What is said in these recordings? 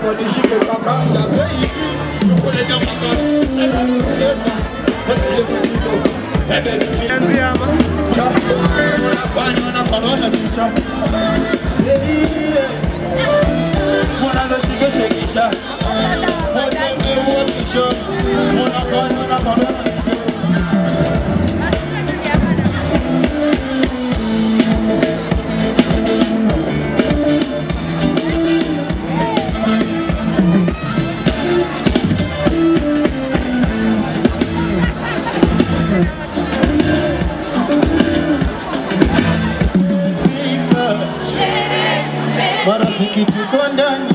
Marafiki tuko ndani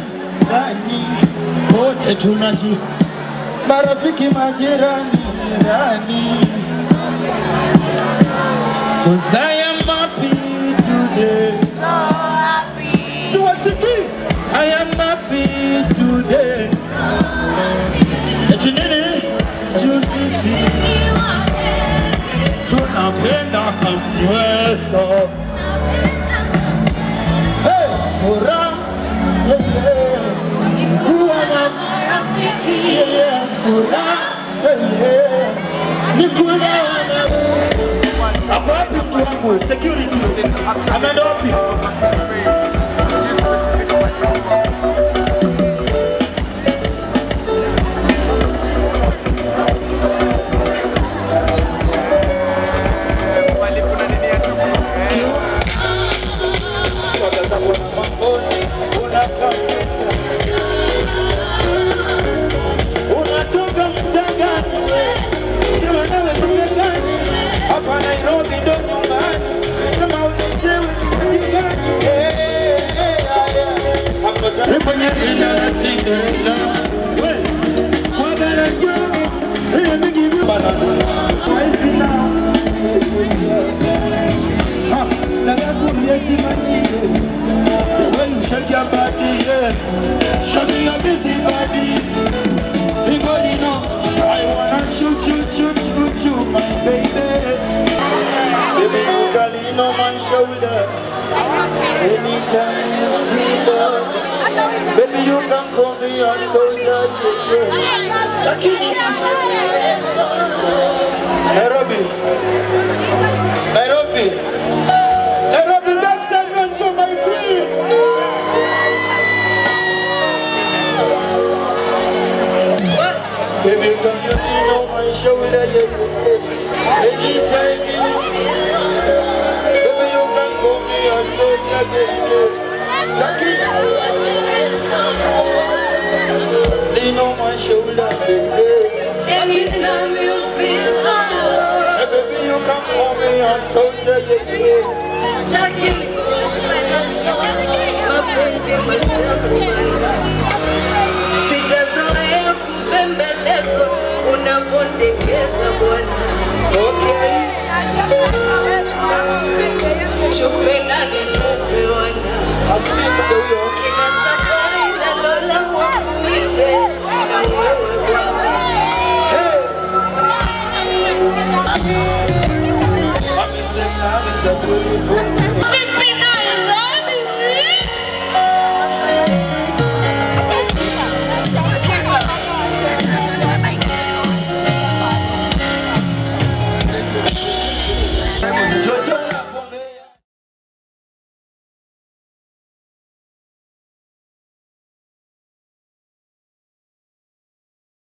wote tunaji, marafiki majirani ndani. 'Cause I am happy today, so happy. So what's it? I am happy today. Echinini jusisi tunapenda kamweso. Furaha, kuwa na marafiki, furaha, ni kuwa na wapi mtu wangu, security, ameenda wapi? Shake your body, yeah. Show me your busy body. Everybody know I wanna shoot you, my baby. Baby, you can lean on my shoulder anytime you feel love. Baby, you can call me a soldier, yeah. Stuck in Nairobi, Nairobi, Nairobi, that's the my queen. Baby, come you lean on my shoulder, yeah. Anytime you feel love. Baby, you can call me a soldier, yeah. Stuck in lean on my shoulder, baby. Anytime you feel love. Hey, baby, you can call me a soldier, yeah. Stuck in sijazoea kupembelezwa unapondekeza bwana. Okay, tupendane tupewana. Kina safari za lola wakuite